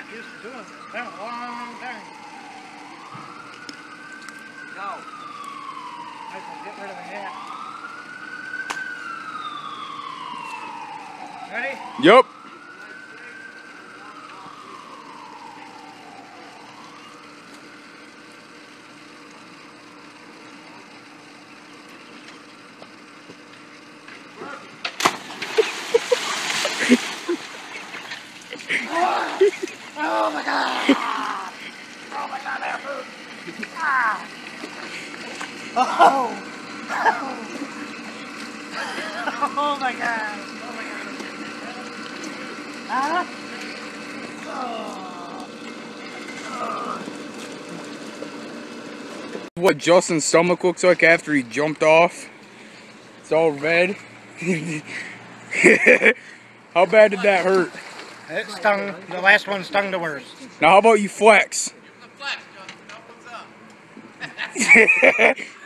Used to doing this. It's been a long time. Go. I can get rid of the hat. Ready? Yup. Oh my god! Oh my god, that hurt! Ah. Oh! Oh my god! Oh my god! Huh? Oh. What Justin's stomach looks like after he jumped off. It's all red. How bad did that hurt? It stung. The last one stung the worst. Now how about you flex? Flex, Justin. What's up?